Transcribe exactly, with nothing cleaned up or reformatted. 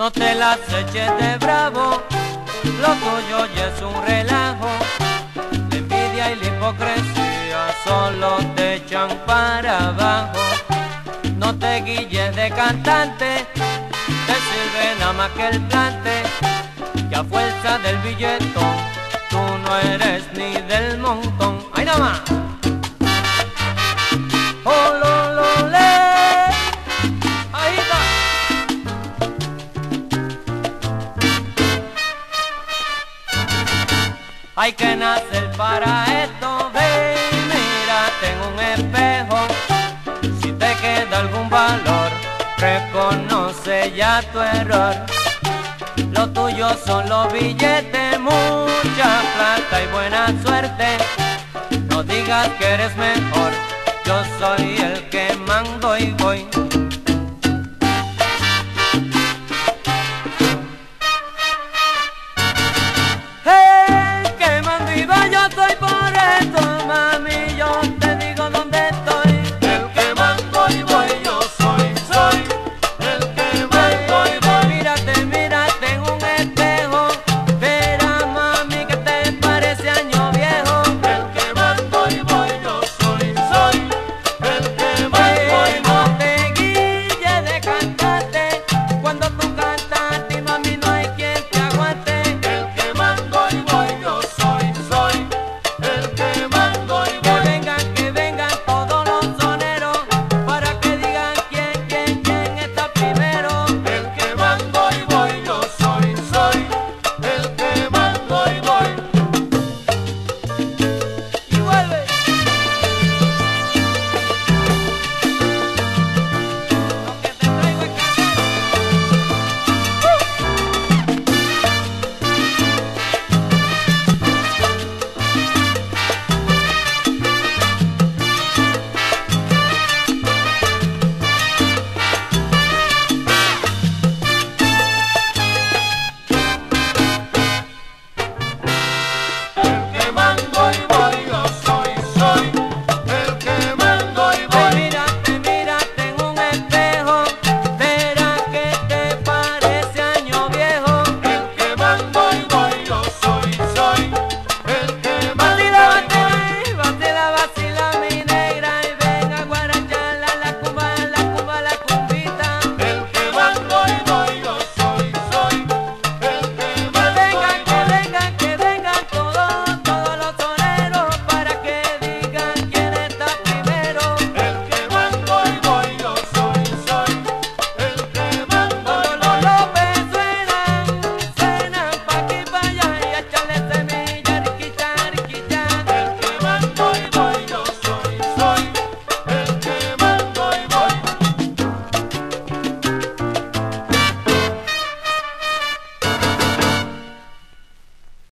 No te las eches de bravo, lo tuyo ya es un relajo. La envidia y la hipocresía solo te echan para abajo. No te guilles de cantante, te sirve nada más que el plante, que a fuerza del billetón tú no eres ni del montón. ¡Ay, nada más! ¡Oh, lo, lo, le! ¡Ahí está! Hay que nacer para esto, ve y mírate en un espejo. Si te queda algún valor, reconoce ya tu error. Lo tuyo son los billetes, mucha plata y buena suerte. No digas que eres mejor, yo soy el que mando y voy.